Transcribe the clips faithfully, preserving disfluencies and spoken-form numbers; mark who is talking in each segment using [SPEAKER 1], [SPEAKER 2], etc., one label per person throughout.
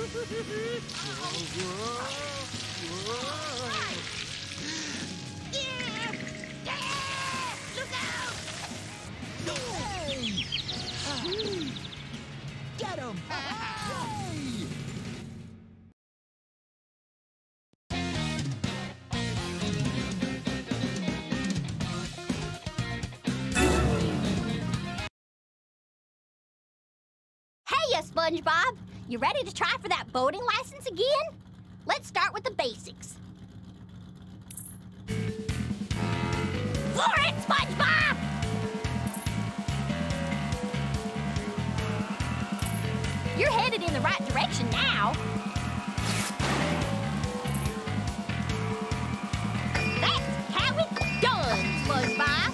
[SPEAKER 1] Get him!
[SPEAKER 2] Hey, SpongeBob! You ready to try for that boating license again? Let's start with the basics. For it, SpongeBob! You're headed in the right direction now. That's how it's done, SpongeBob.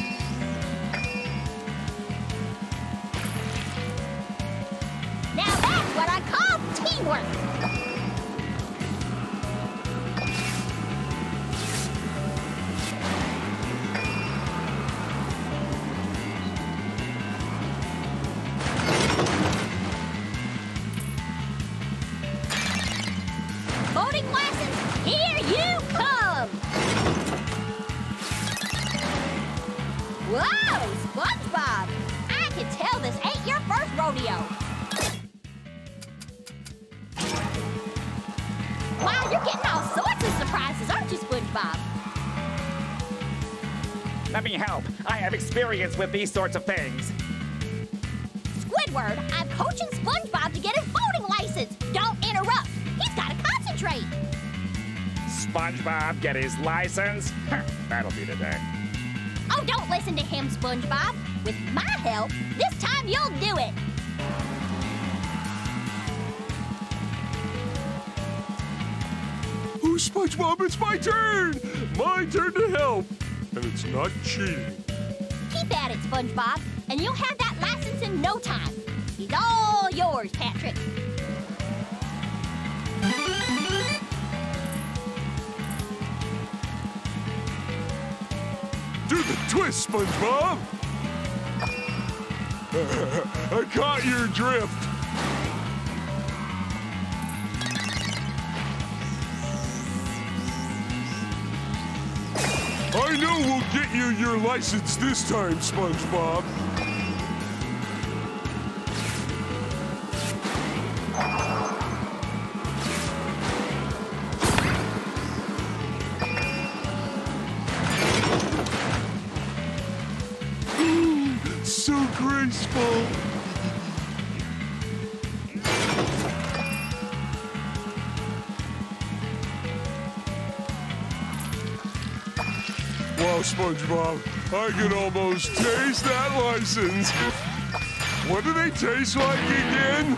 [SPEAKER 2] Now that's what I call teamwork. Boating license, here you come! Whoa, SpongeBob! I can tell this ain't your first rodeo. Wow, you're getting all sorts of surprises, aren't you, SpongeBob?
[SPEAKER 3] Let me help. I have experience with these sorts of things.
[SPEAKER 2] Squidward, I'm coaching SpongeBob to get his boating license. Don't interrupt. He's got to concentrate.
[SPEAKER 3] SpongeBob get his license? That'll be today.
[SPEAKER 2] Oh, don't listen to him, SpongeBob. With my help, this time you'll do it.
[SPEAKER 4] Oh, SpongeBob, it's my turn! My turn to help. And it's not cheating.
[SPEAKER 2] Keep at it, SpongeBob, and you'll have that license in no time. He's all yours, Patrick.
[SPEAKER 4] Do the twist, SpongeBob! I caught your drift. I know we'll get you your license this time, SpongeBob. Ooh, so graceful. Wow, SpongeBob, I can almost taste that license. What do they taste like again?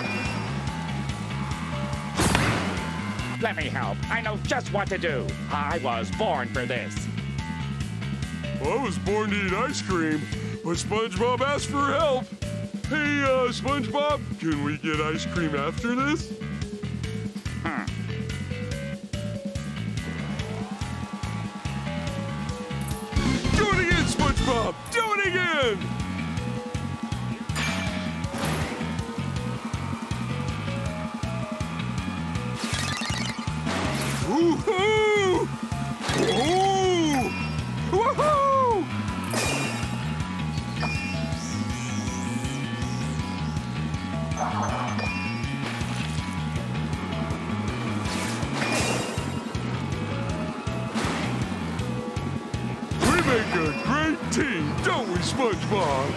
[SPEAKER 3] Let me help. I know just what to do. I was born for this.
[SPEAKER 4] Well, I was born to eat ice cream, but SpongeBob asked for help. Hey, uh, SpongeBob, can we get ice cream after this?
[SPEAKER 3] Hmm.
[SPEAKER 4] Do it again, SpongeBob! Do it again! Woohoo! Ooh! Woohoo! We make a great team, don't we, SpongeBob?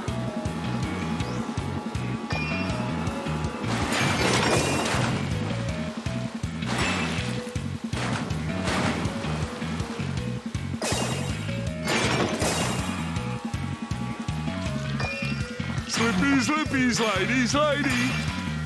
[SPEAKER 4] Slippy, slippy, slidey, slidey.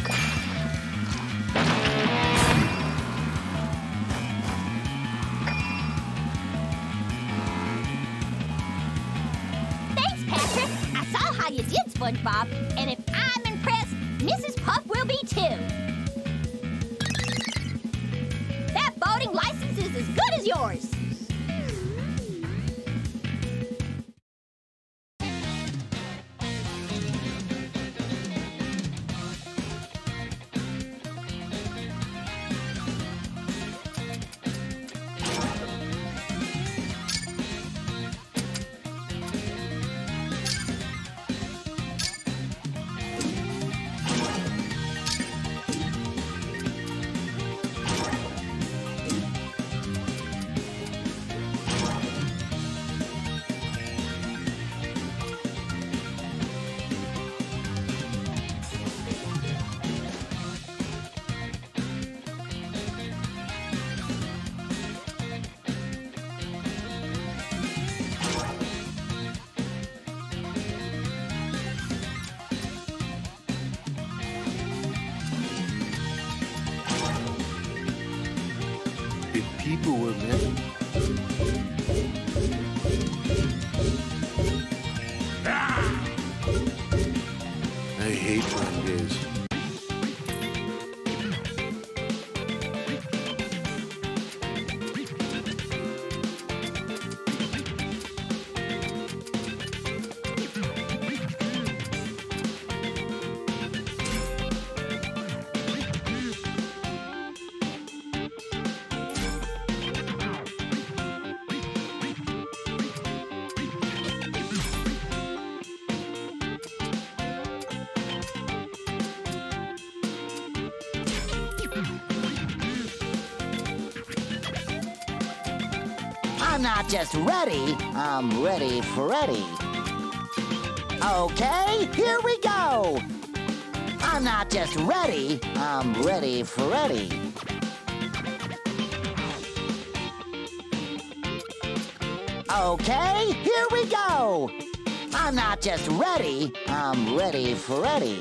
[SPEAKER 2] Thanks, Patrick. I saw how you did, SpongeBob. And if I'm impressed, Missus Puff will be too. That boating license is as good as yours.
[SPEAKER 5] people were living. I hate drum days.
[SPEAKER 6] I'm not just ready, I'm ready for ready. Okay, here we go. I'm not just ready, I'm ready for ready. Okay, here we go. I'm not just ready, I'm ready for ready.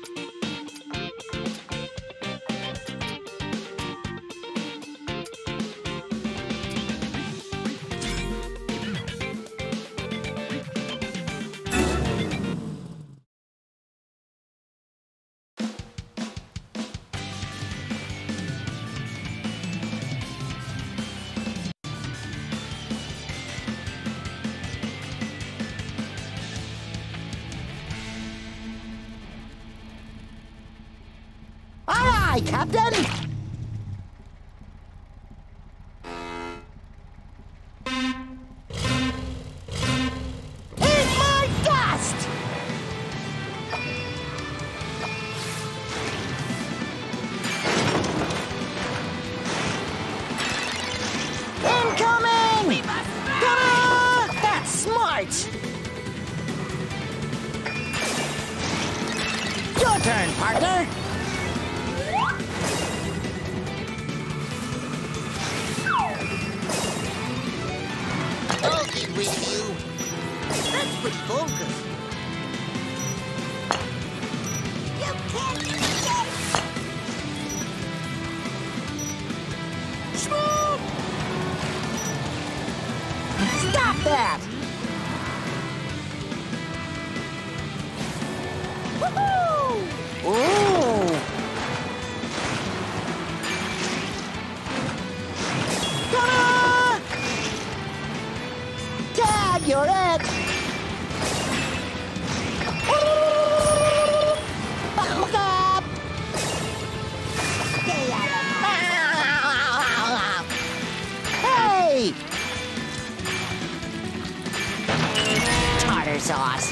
[SPEAKER 6] Aye, Captain! Eat my dust! Incoming! We must ah, that's smart! Your turn, partner!
[SPEAKER 1] I'll get rid of you. That's pretty vulgar. You can't escape!
[SPEAKER 6] Smooth! Stop that! Woohoo! Ooh! Ta-da! Dad, you're it! Look up! Hey! Tartar sauce.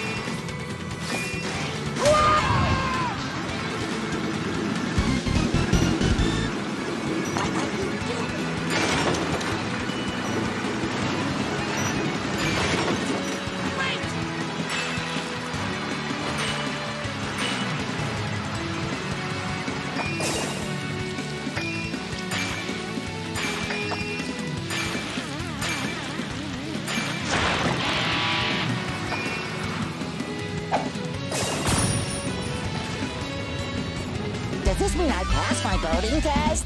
[SPEAKER 6] Does this mean I passed my boating test?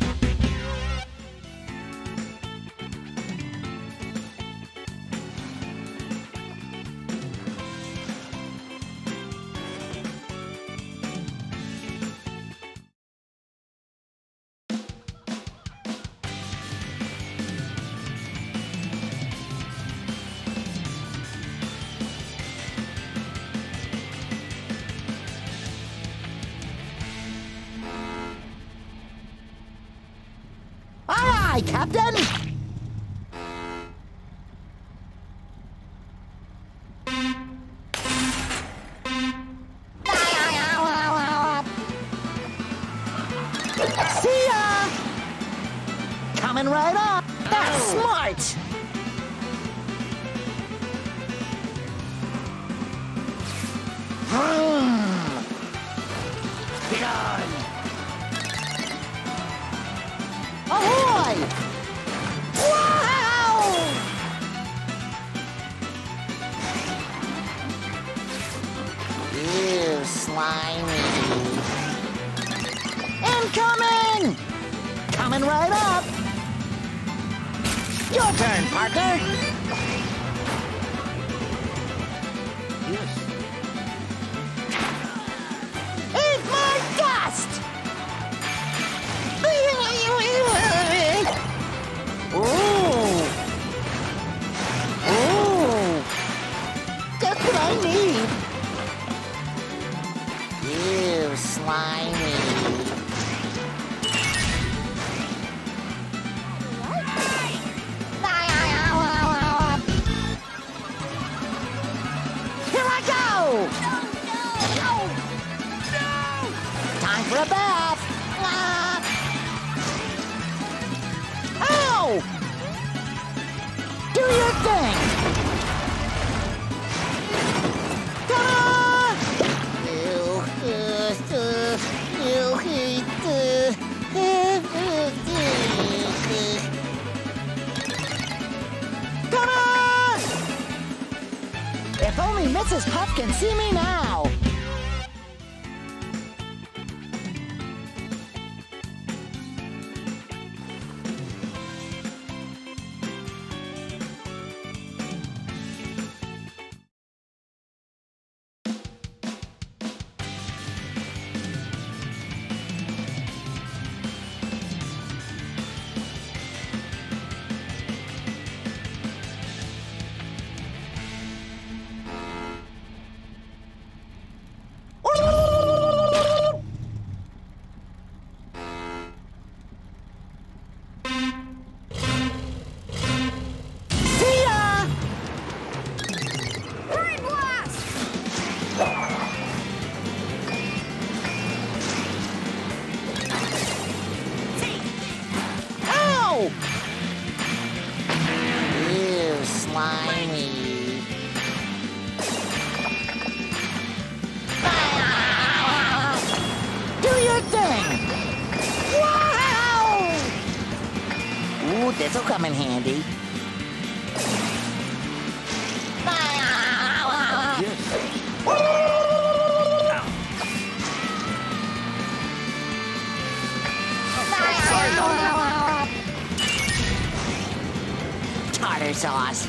[SPEAKER 6] Aye, Captain! See ya! Coming right up! That's smart! Get on! Ahoy! Wow! Ew, slimy. Incoming! Coming right up! Your turn, partner.
[SPEAKER 5] Yes.
[SPEAKER 6] Eat my dust! Ooh. Ooh. Just what I need. Ew, slimy. Here I go! Time for a bath! Ah. Ow! Do your thing! Ta-da! Ew, uh, uh, ew, uh, uh, ta-da! If only Missus Puff can see me now! See ya!
[SPEAKER 2] Brain blast!
[SPEAKER 6] Ow! Ew, slimy. Do your thing! Wow! Ooh, this'll come in handy.
[SPEAKER 5] Yes.
[SPEAKER 6] Tartar sauce.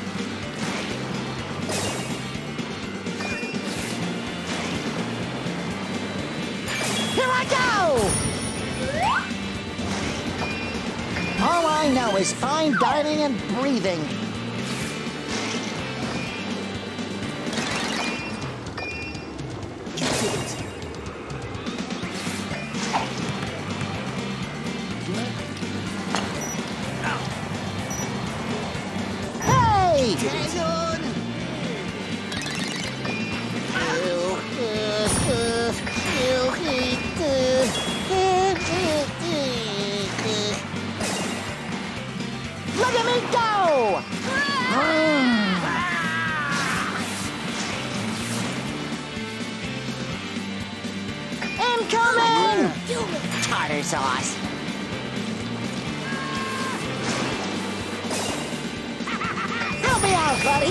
[SPEAKER 6] Here I go! All I know is fine dining and breathing. Hey! Look at me go! Incoming! Tartar sauce. Help me out, buddy!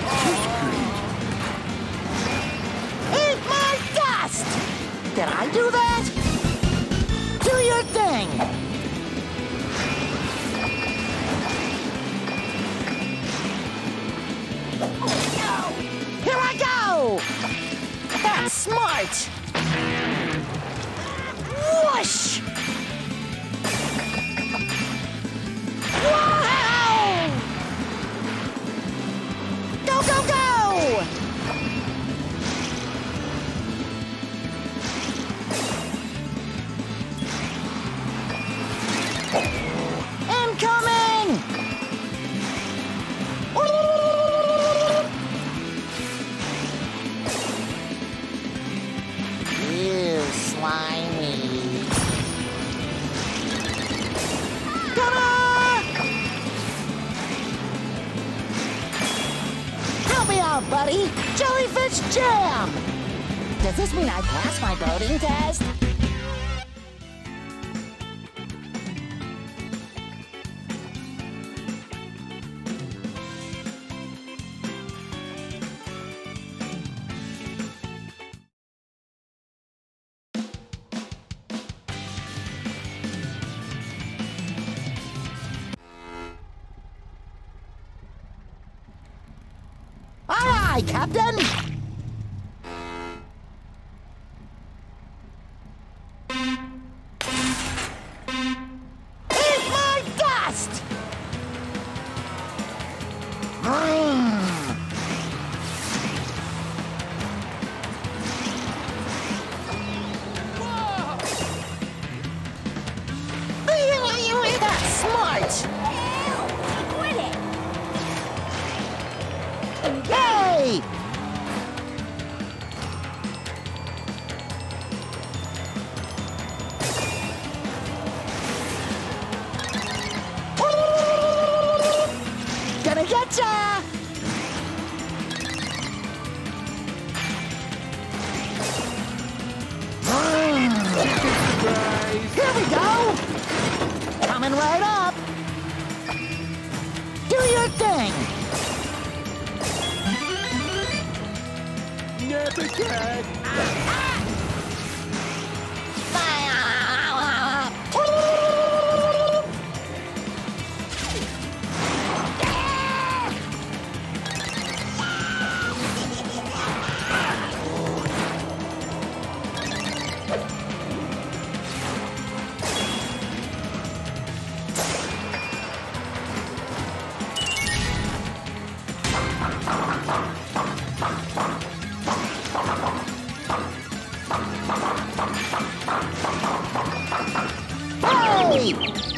[SPEAKER 6] Eat my dust! Did I do that? Do your thing! Here I go! That's smart! Whoosh! Wow! Go, go, go! Incoming! Ew, slimy. Ta-da! Help me out, buddy! Jellyfish jam! Does this mean I passed my boating test? Aye, Captain. Eat my dust! Mm. That's smart!
[SPEAKER 2] Quit it!
[SPEAKER 6] Yay! Gonna getcha! Here we go! Coming right up! Do your thing!
[SPEAKER 5] Nip attack!
[SPEAKER 6] Hey!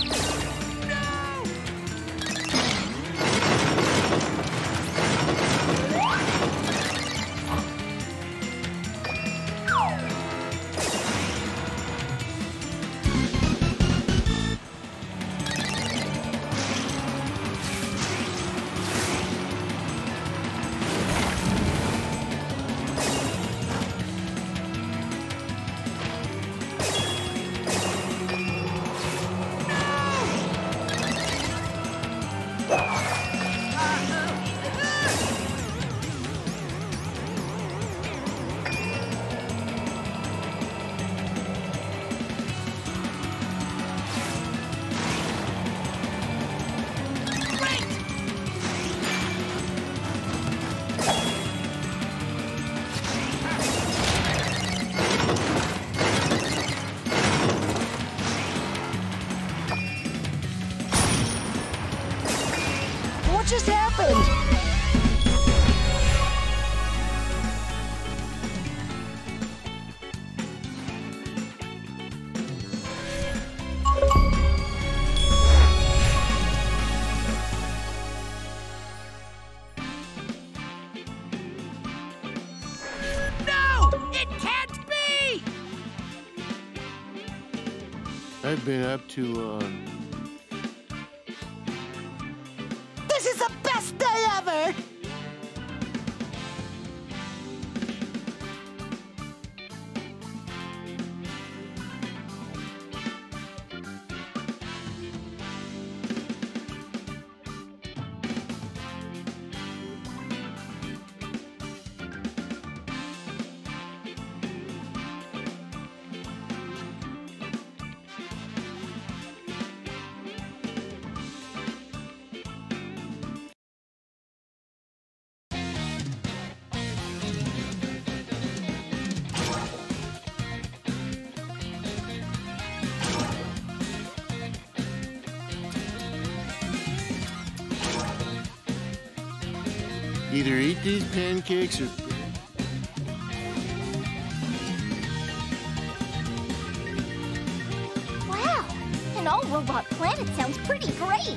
[SPEAKER 6] What just happened?
[SPEAKER 1] No! It can't be!
[SPEAKER 5] I've been up to, uh...
[SPEAKER 6] This is the best day ever!
[SPEAKER 5] Either eat these pancakes or...
[SPEAKER 2] Wow! An all-robot planet sounds pretty great!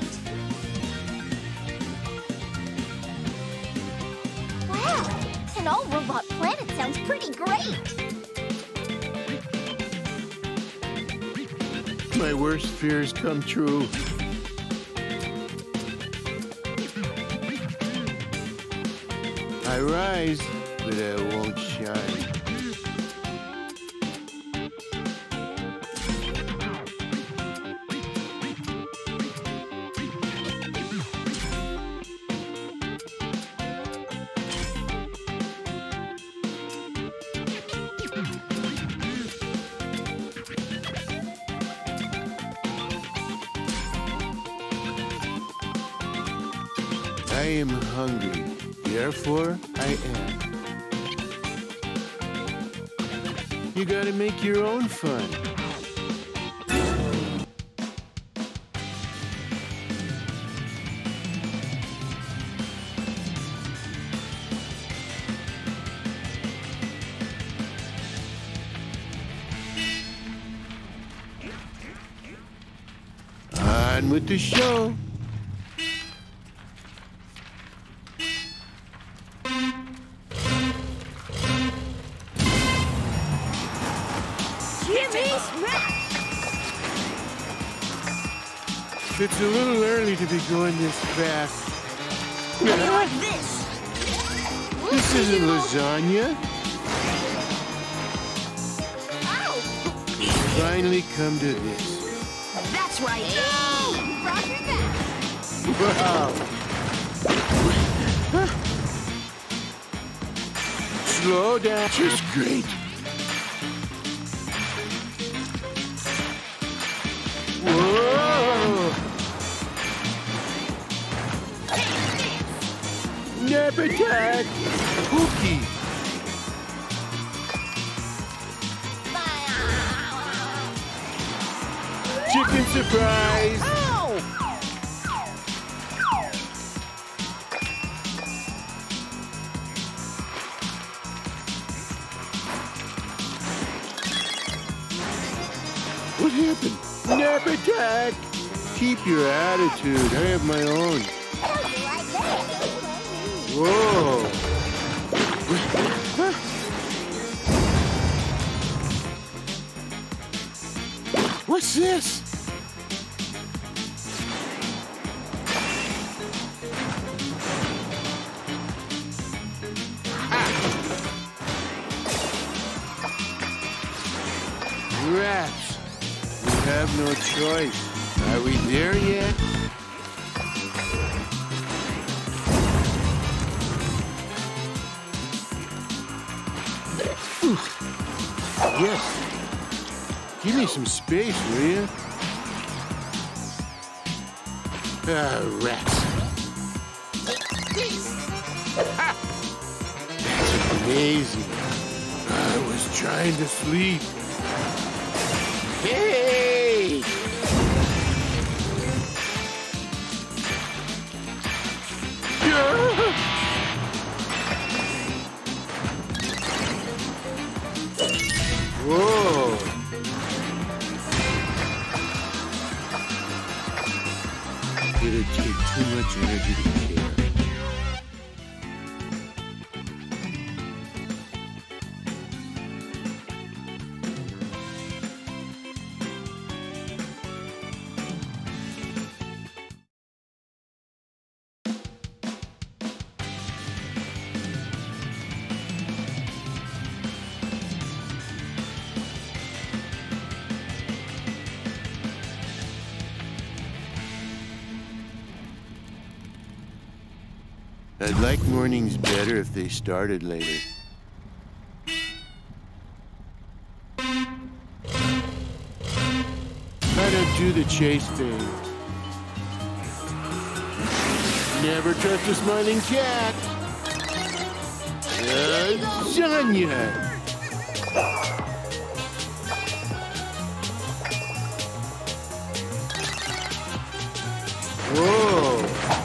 [SPEAKER 2] Wow! An all-robot planet sounds pretty great!
[SPEAKER 5] My worst fears come true. I rise, but I won't shine. I am hungry. Therefore, I am. You gotta make your own fun. On with the show. It's a little early to be going this fast.
[SPEAKER 2] This.
[SPEAKER 5] This isn't lasagna.
[SPEAKER 2] Oh,
[SPEAKER 5] Finally come to this.
[SPEAKER 2] that's right. Oh, Roger that.
[SPEAKER 5] Wow. Slow down. Just great. Whoa. Nap attack. Cookie. Chicken surprise. What happened? Nap attack. Keep your attitude. I have my own. Whoa. What's this? Rats. We have no choice. Are we there yet? Yes. Give me some space, will you? Ah, rats. That's amazing. I was trying to sleep. Hey! Whoa! It'd take too much energy to care. I'd like mornings better if they started later. I don't do the chase thing. Never trust a smiling cat. Lasagna. Whoa.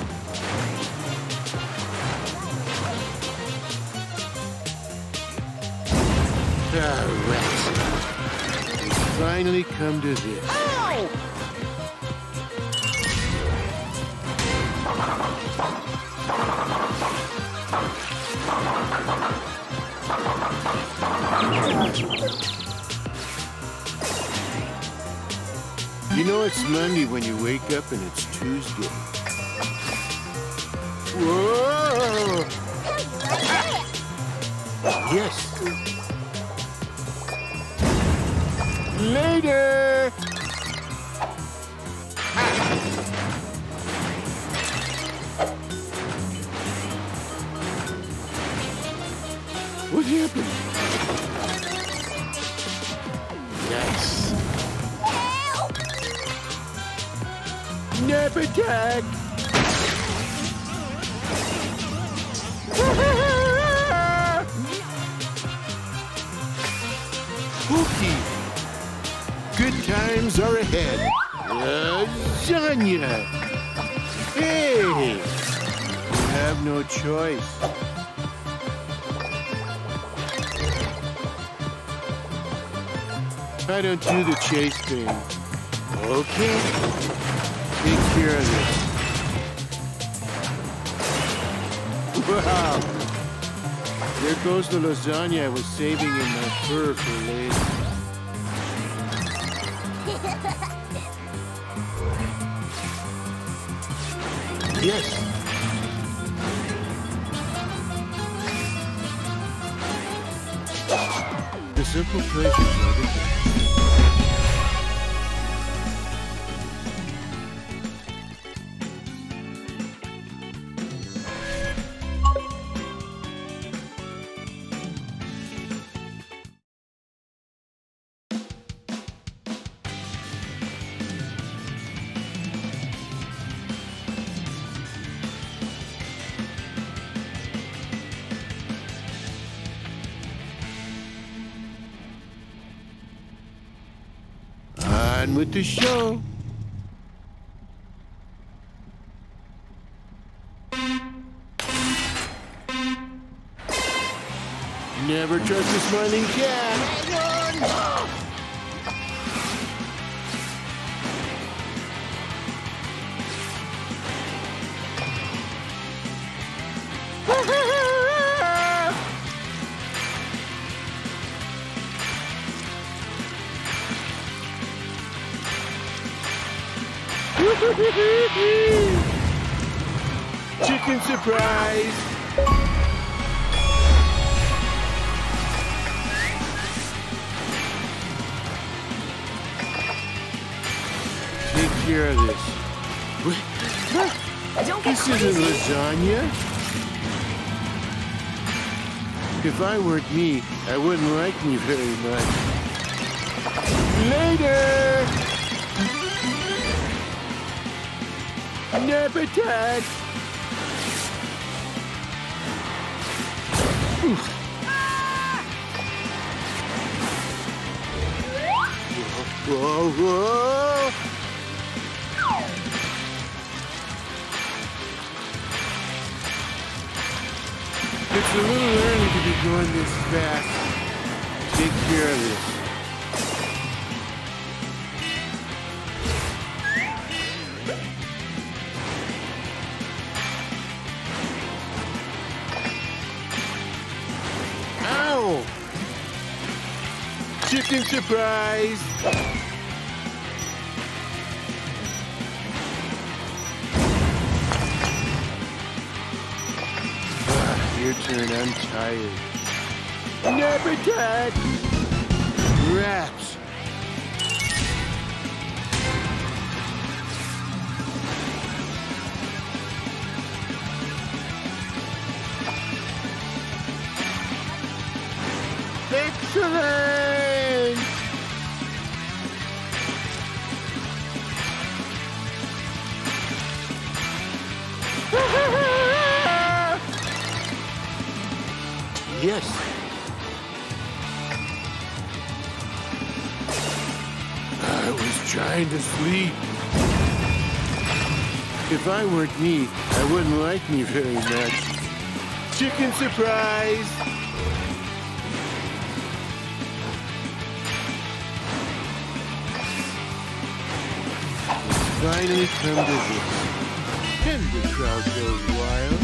[SPEAKER 5] Ah, rats. We finally come to this.
[SPEAKER 2] Oh!
[SPEAKER 5] You know it's Monday when you wake up and it's Tuesday. Whoa! Yes. Later! What happened? Nice.
[SPEAKER 2] Help!
[SPEAKER 5] Nap attack! Pookie! Good times are ahead. Lasagna! Hey! You have no choice. I don't do the chase thing. Okay. Take care of this. Wow! There goes the lasagna I was saving in my fur for later. Yes. The simple pleasures of it. On with the show. Never trust a smiling cat. Chicken surprise! Take care of this. This isn't lasagna. If I weren't me, I wouldn't like me very much. Later! Nap attack! Whoa, whoa! It's a little early to be going this fast. Take care of this. Chicken surprise! Ah, your turn, I'm tired. Nap attack! Rats! Excellent! Yes. I was trying to sleep. If I weren't me, I wouldn't like me very much. Chicken surprise! Finally come to this. And the crowd goes wild.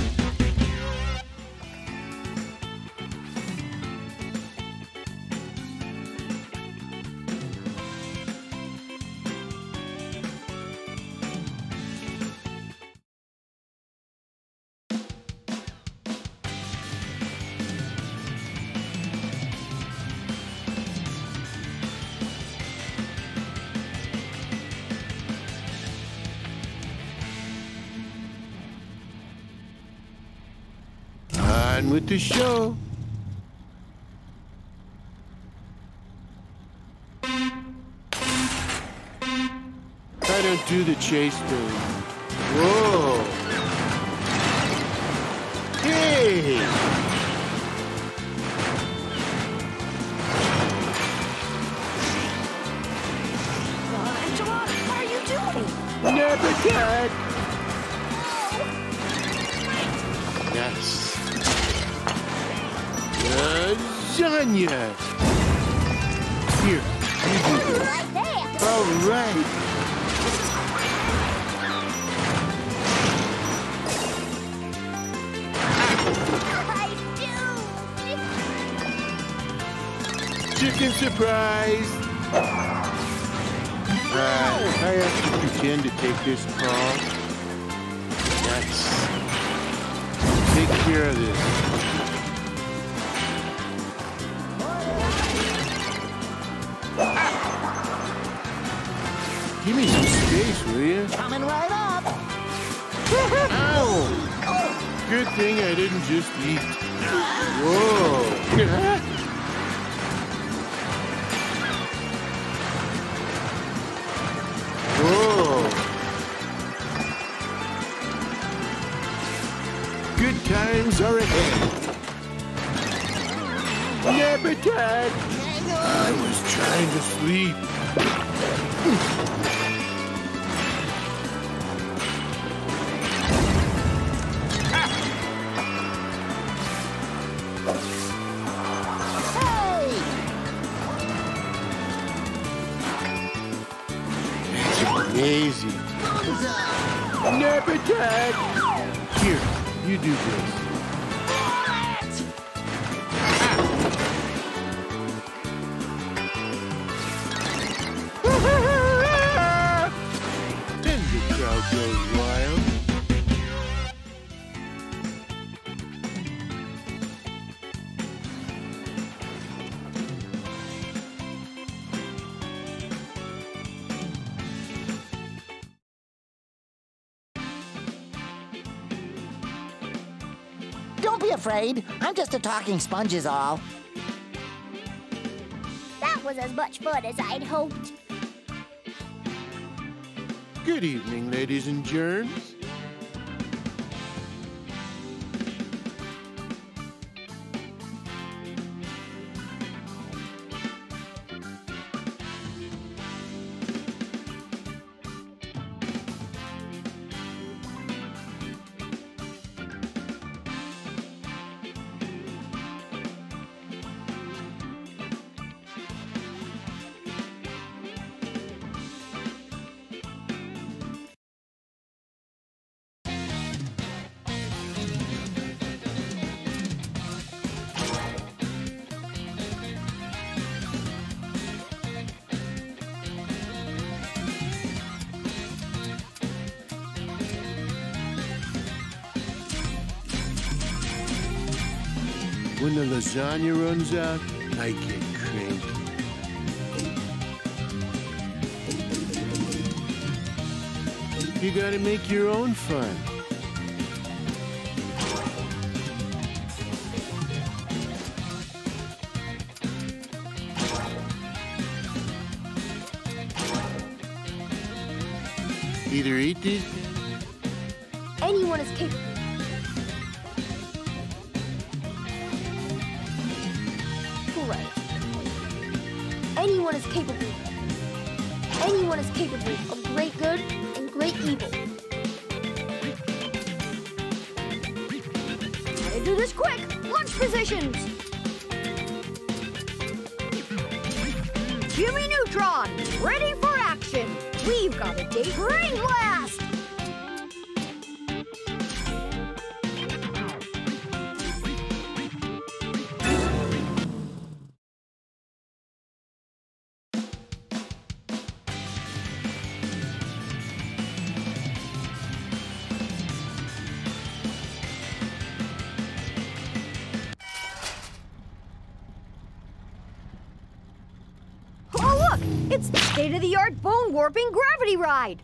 [SPEAKER 5] On with the show. I don't do the chase thing. Whoa. Hey!
[SPEAKER 2] Enchilada, what are you doing?
[SPEAKER 5] Never dead! Yes. Lasagna! Here, you do this.
[SPEAKER 2] Right there.
[SPEAKER 5] All right.
[SPEAKER 2] I
[SPEAKER 5] Chicken surprise! Uh, I have to pretend to take this call. Let's take care of this. Give me some space, will you?
[SPEAKER 6] Coming right up.
[SPEAKER 5] Ow! Good thing I didn't just eat. Whoa! Whoa! Good times are ahead. Never dead. I was trying to sleep. Easy. Never dead. Here, you do this. Then the crowd goes wild.
[SPEAKER 6] Don't be afraid. I'm just a talking sponge is all.
[SPEAKER 2] That was as much fun as I'd hoped.
[SPEAKER 5] Good evening, ladies and germs. When the lasagna runs out, I get cranky. You gotta make your own fun. Either eat these...
[SPEAKER 2] Anyone is capable. Anyone is capable. Anyone is capable of great good and great evil. Gotta do this quick. Launch positions. Jimmy Neutron, ready for action. We've got a date. Brain blast. It's the state-of-the-art bone-warping gravity ride.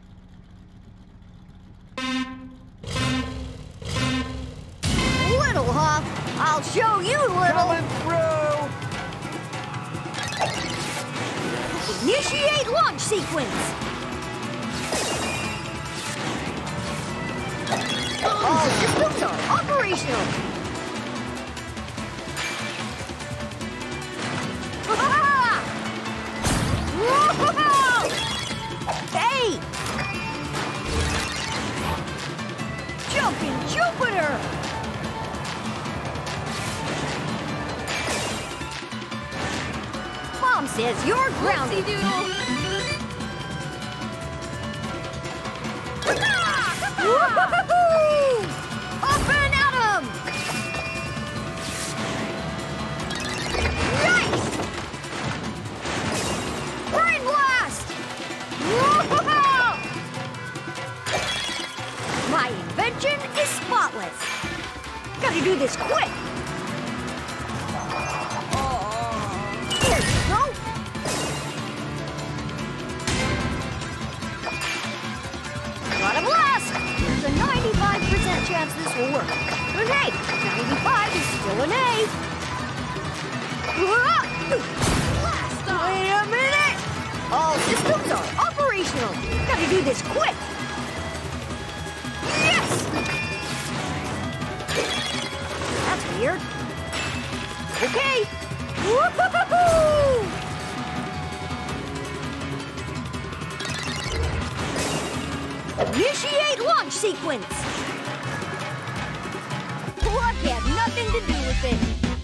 [SPEAKER 2] Little, huh? I'll show you, Little.
[SPEAKER 3] Coming through!
[SPEAKER 2] Initiate launch sequence. All systems are operational.
[SPEAKER 7] operational. Hey! Jumping Jupiter! Mom says you're grounded. Doodle. Woo-hoo-hoo-hoo! Up and at 'em! Nice! Brain blast! Woo-hoo-hoo! My invention is spotless. Gotta do this quick. There you go. Got a blast! There's a ninety-five percent chance this will work. But hey, ninety-five is still an A. Blast off. Wait a minute! All systems are operational. Gotta do this quick. Yes! That's weird. Okay. Woo-hoo-hoo-hoo! Initiate launch sequence! Luck had nothing to do with it.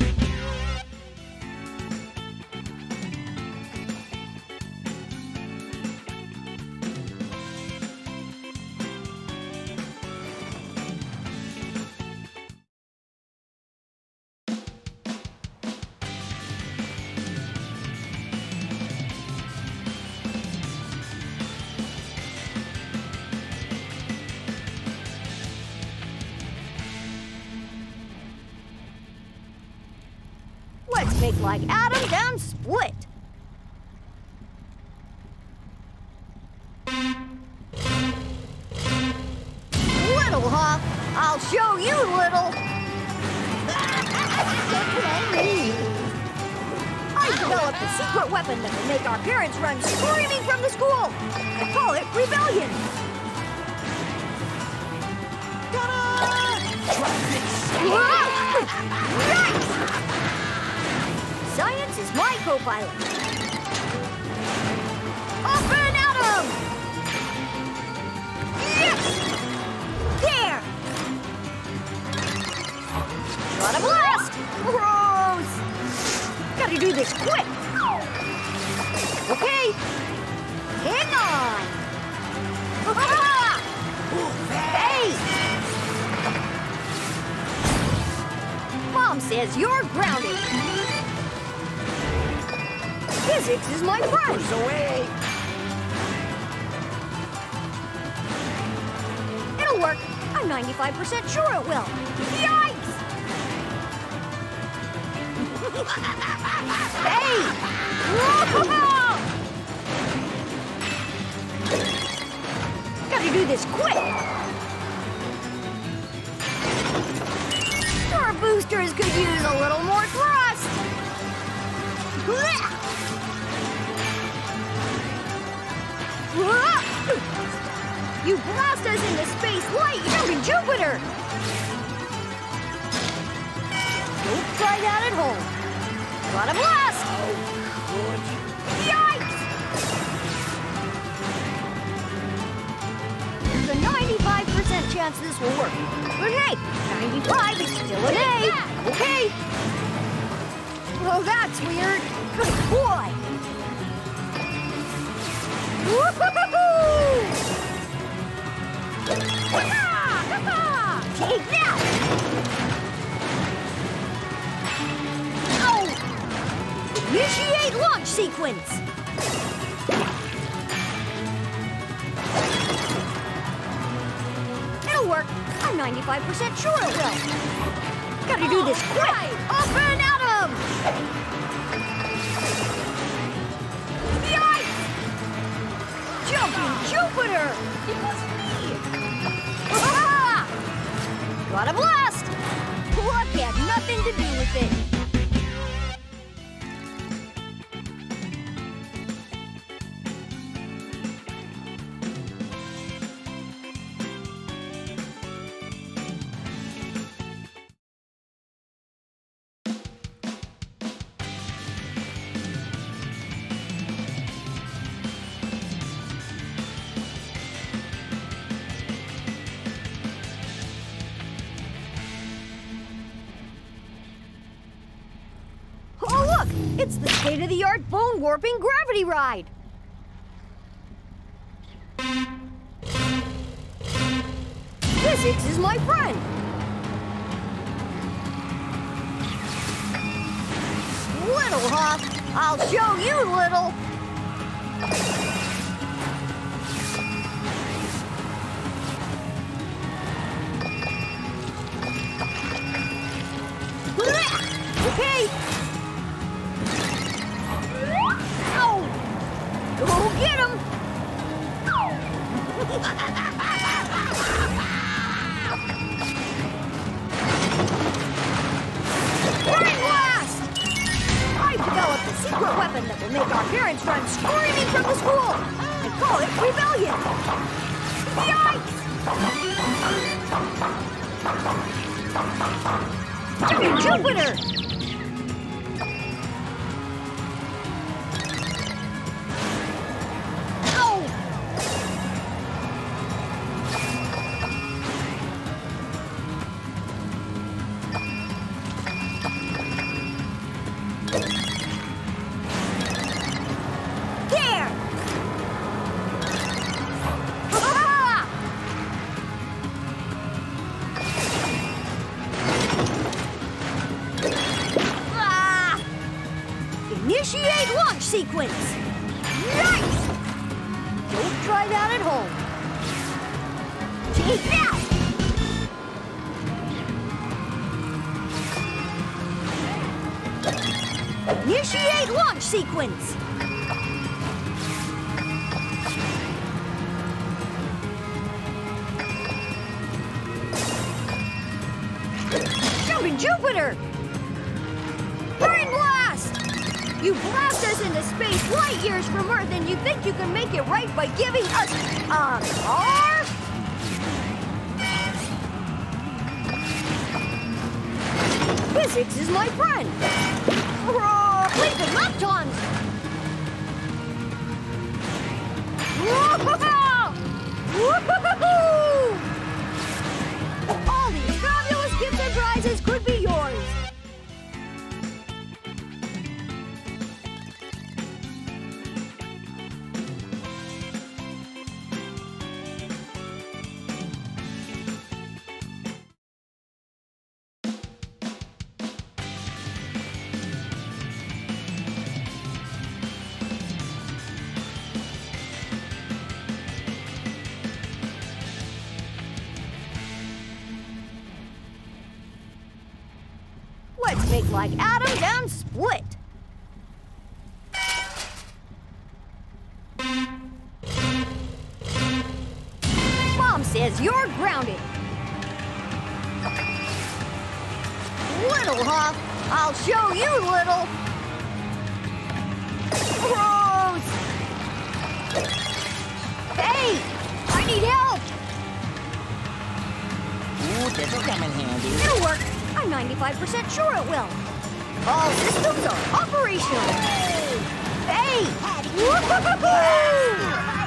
[SPEAKER 7] Let's make like atoms and split. Little, huh? I'll show you, little. I developed a secret weapon that will make our parents run screaming from the school. I call it Rebellion. Nice! Science is my co-pilot. Up and at 'em! Yes! There! Got a blast! Gross! Gotta do this quick! Okay! Hang on! Hey! Mom says you're grounded. Physics is my friend. Push away. It'll work. I'm ninety-five percent sure it will. Yikes! Hey! Whoa! Gotta do this quick. Our boosters could use a little more thrust. You blast us into space light, jumping Jupiter! Don't try that at home. Got a blast! Oh, good. Yikes! There's a ninety-five percent chance this will work. But hey, ninety-five is still an A. Okay. Oh, that's weird. Good boy. Woo-hoo-hoo-hoo! Take that! Oh! Initiate launch sequence! It'll work. I'm ninety-five percent sure it will. Gotta do this quick! Right. Up and at 'em! Yikes! Jumping Jupiter! It was me! Got a blast! Luck had nothing to do with it. It's the state-of-the-art bone-warping gravity ride. Physics is my friend. Little Hawk, I'll show you, Little. Okay. Ow! Go get him! Brain blast! I've developed a secret weapon that will make our parents run screaming from the school. I call it rebellion. Yikes! Jimmy Jupiter! Initiate launch sequence! Nice! Don't try that at home. Take that! Initiate launch sequence! Jumping Jupiter! Brain blast! You blast us into space light years from Earth, and you think you can make it right by giving us a car? Physics is my friend. Hurrah! Play the leptons! Woo-hoo-hoo! All these fabulous gifts and prizes could be yours. Let's make like atoms and split. Mom says you're grounded. Little Hawk, I'll show you, Little. Gross! Hey, I need help.
[SPEAKER 6] Ooh, this'll come in handy.
[SPEAKER 7] It'll work. I'm ninety-five percent sure it will. All systems are operational. Hey! Woo-hoo-hoo-hoo!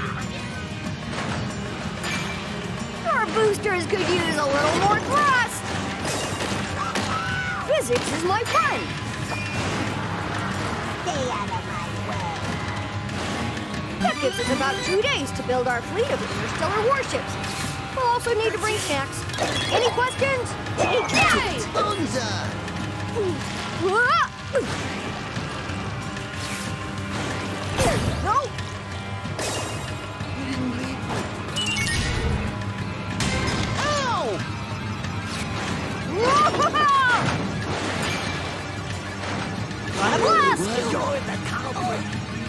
[SPEAKER 7] Our boosters could use a little more thrust. Physics is my friend.
[SPEAKER 2] Stay out of my way.
[SPEAKER 7] That gives us about two days to build our fleet of interstellar warships. We'll also need to bring snacks. Any questions? Yay!
[SPEAKER 1] Bonza!
[SPEAKER 7] There you go.
[SPEAKER 1] Ow!
[SPEAKER 7] Gotta blast!
[SPEAKER 1] You're the cowboy.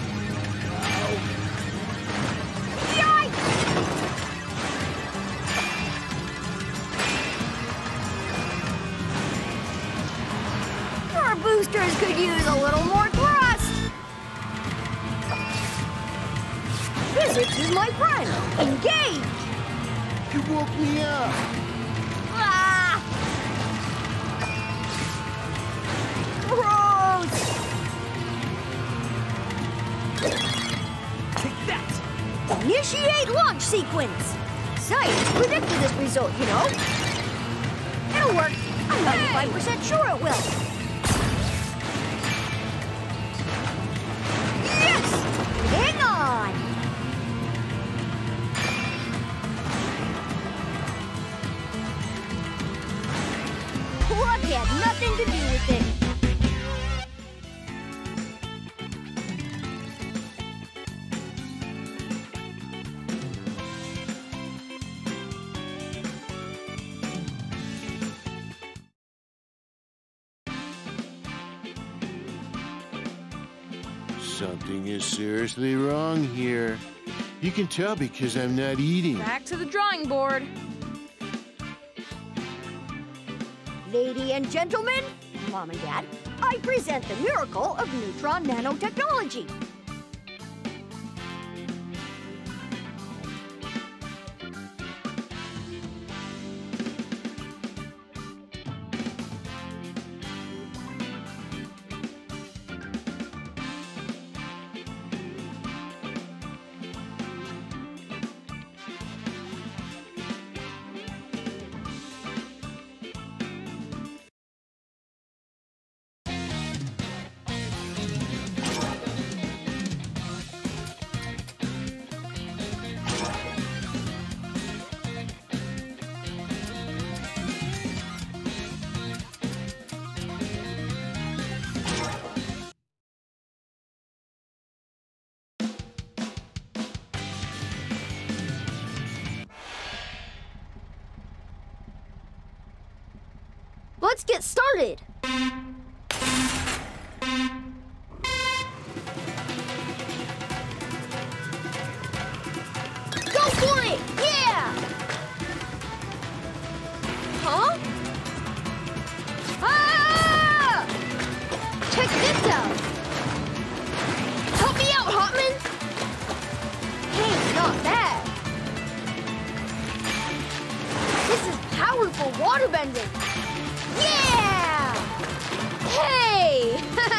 [SPEAKER 7] Yikes! Our boosters could use a little more thrust. Physics is my friend. Engage!
[SPEAKER 1] You woke me up.
[SPEAKER 7] Ah! Gross!
[SPEAKER 1] Take that!
[SPEAKER 7] Initiate launch sequence. Science predicted this result, you know. It'll work. I'm ninety-five percent sure it will. had nothing to do with it.
[SPEAKER 5] Something is seriously wrong here. You can tell because I'm not eating.
[SPEAKER 8] Back to the drawing board.
[SPEAKER 7] Lady and gentlemen, Mom and Dad, I present the miracle of neutron nanotechnology. Let's get started. Go for it! Yeah! Huh? Ah! Check this out. Help me out, Hotman. Hey, not bad. This is powerful water bending. Yeah! Hey!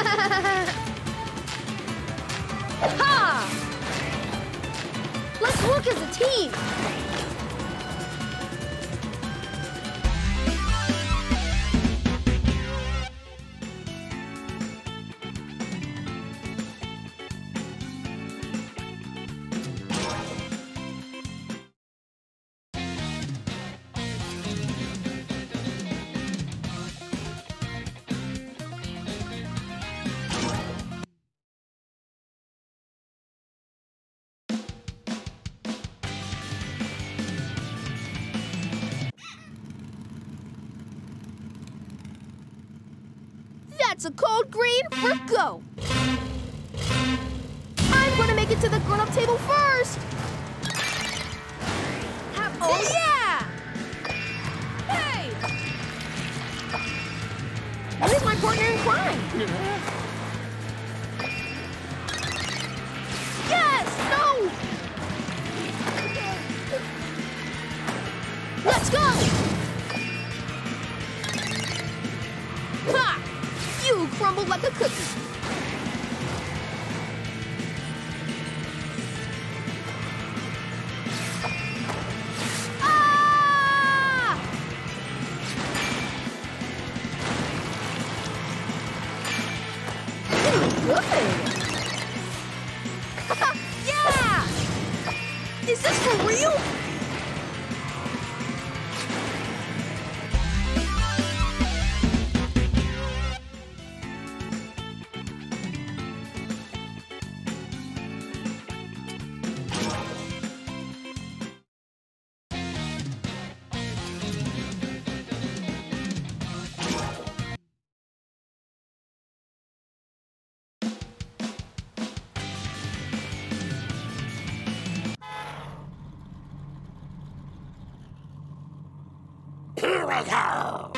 [SPEAKER 7] Ha! Let's work as a team. That's a cold green for go. I'm gonna make it to the grown-up table first. Oh yeah! Hey! Where's my partner in crime? Yes! No! Let's go! Ha! You crumble like a cookie. Ah! Good. Yeah! Is this for real?
[SPEAKER 1] Here we go!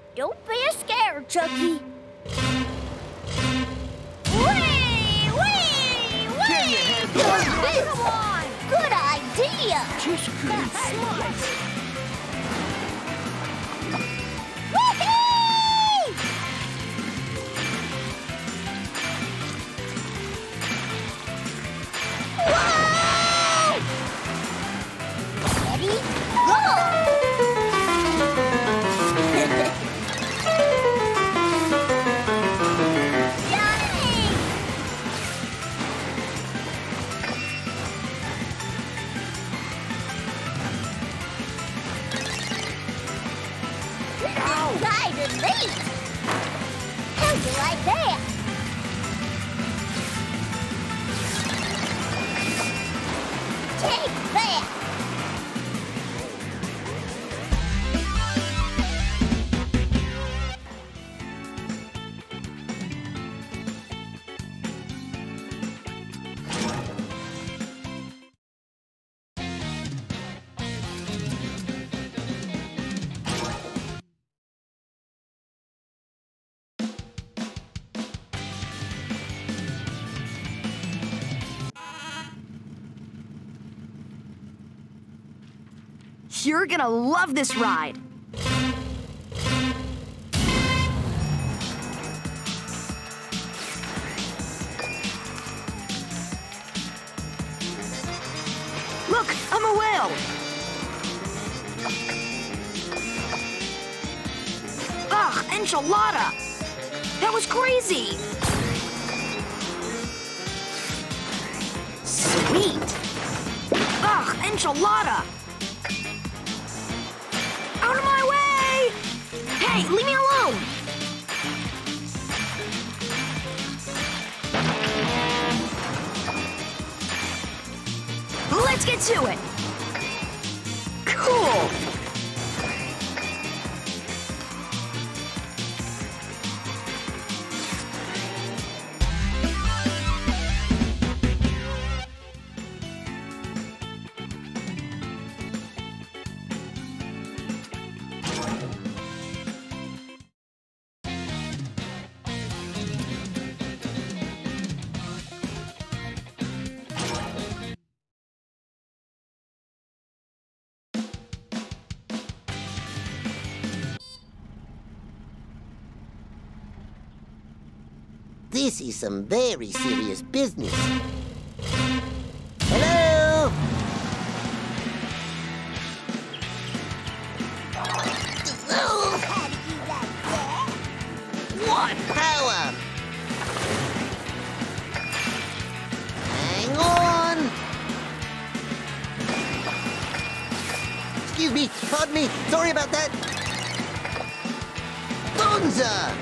[SPEAKER 7] Don't be scared, Chucky. Whee! Whee! Whee! Come on!
[SPEAKER 2] Good idea!
[SPEAKER 5] Just good.
[SPEAKER 2] Whee! Whoa! Ready? Go! Yummy! Right and neat! How'd you like that? Take that!
[SPEAKER 7] You're gonna love this ride. Look, I'm a whale. Ugh, enchilada. That was crazy. Sweet. Ugh, enchilada. Out of my way! Hey, leave me alone! Let's get to it! Cool!
[SPEAKER 1] This is some very serious business. Hello? Oh.
[SPEAKER 2] How do you like that?
[SPEAKER 1] What power? Hang on. Excuse me, pardon me. Sorry about that. Bonza!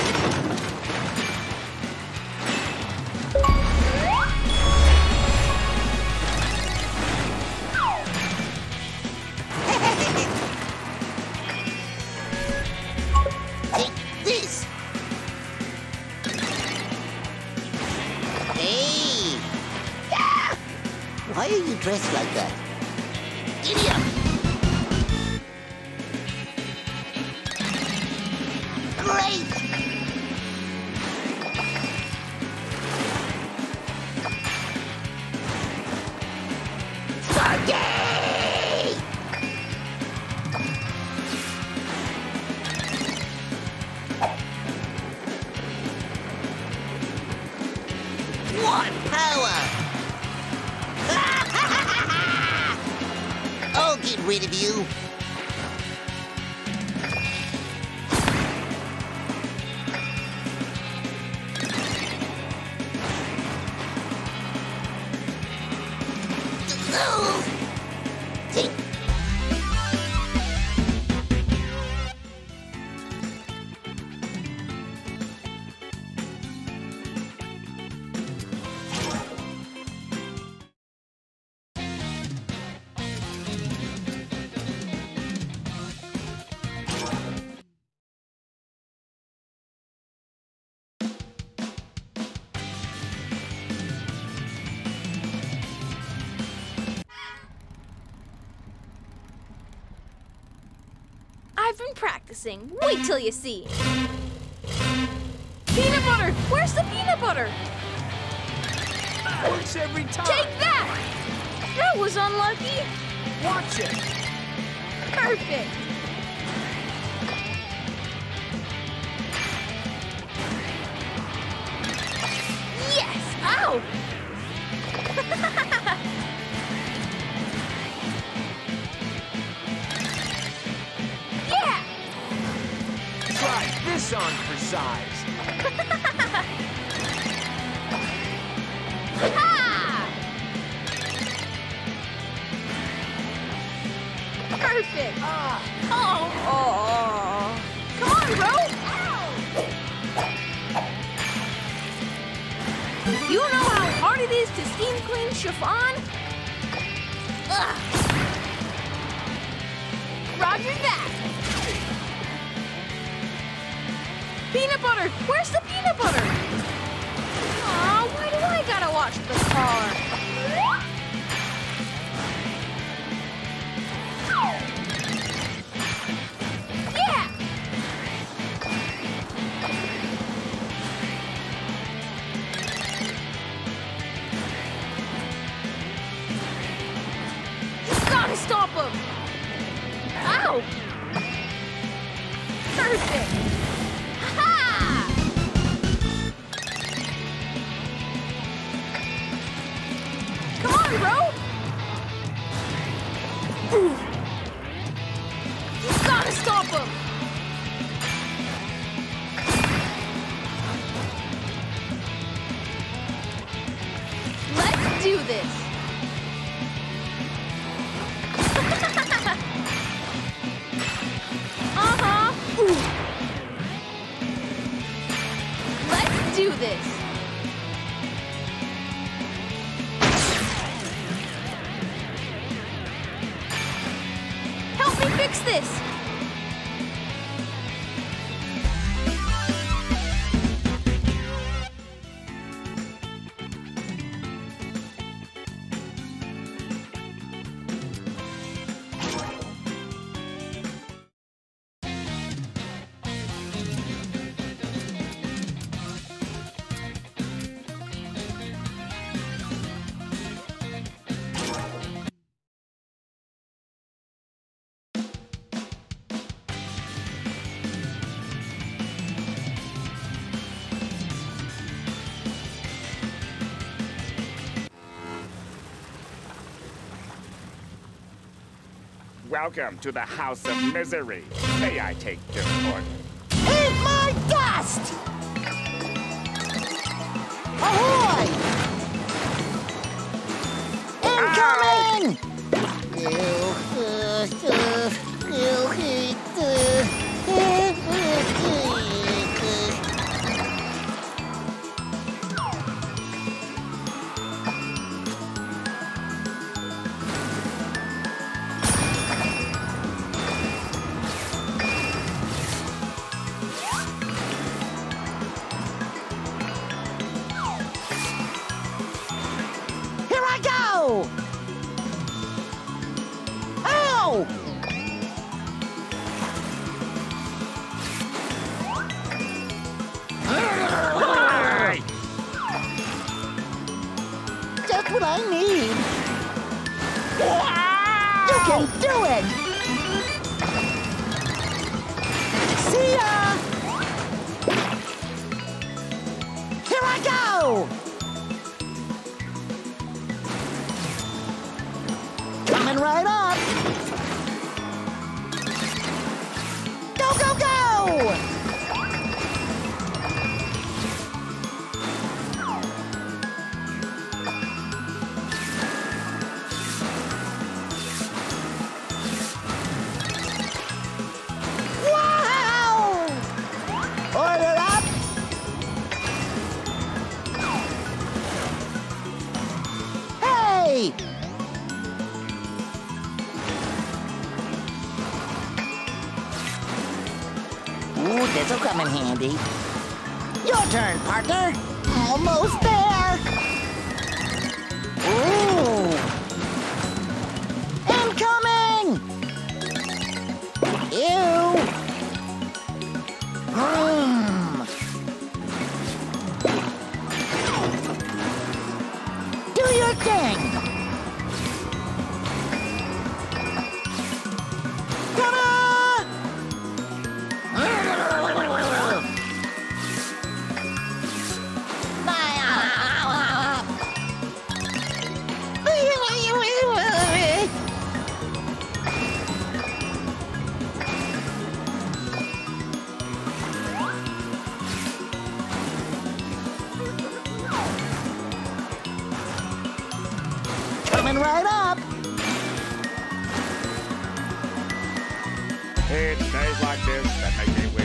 [SPEAKER 1] Take this! Hey! Ah! Why are you dressed like that? Idiot! Great! Forgay! What power! I'll get rid of you. Take.
[SPEAKER 7] I've been practicing. Wait till you see. Peanut butter! Where's the peanut butter?
[SPEAKER 8] Works every time.
[SPEAKER 7] Take that! That was unlucky.
[SPEAKER 8] Watch it.
[SPEAKER 7] Perfect. Yes! Ow! Yeah!
[SPEAKER 8] Try this on for size.
[SPEAKER 7] Ha! Perfect.
[SPEAKER 8] Ah,
[SPEAKER 7] Oh, oh. Come on, bro. You know how hard it is to steam clean chiffon? Ugh. Roger that. Peanut butter. Where's the peanut butter? Aw, why do I gotta watch the car? Yeah! You gotta stop him! Ow! Perfect! Ha! Come on, bro! Ooh. You gotta stop him! Let's do this! Uh-huh! Ooh. Let's do this! Help me fix this!
[SPEAKER 3] Welcome to the House of Misery. May I take your order?
[SPEAKER 6] Eat my dust! Ahoy! Incoming! Here I go! Ow!
[SPEAKER 3] Hey!
[SPEAKER 6] Just what I need. You can do it! See ya! Here I go! Coming right up! Go, go, go! Wow! Order up! Hey! Ooh, this'll come in handy. Your turn, partner. Almost there. Ooh. Incoming! Ew. Vroom. Do your thing. Ta-da! Coming right up.
[SPEAKER 3] It's days like this that make me wish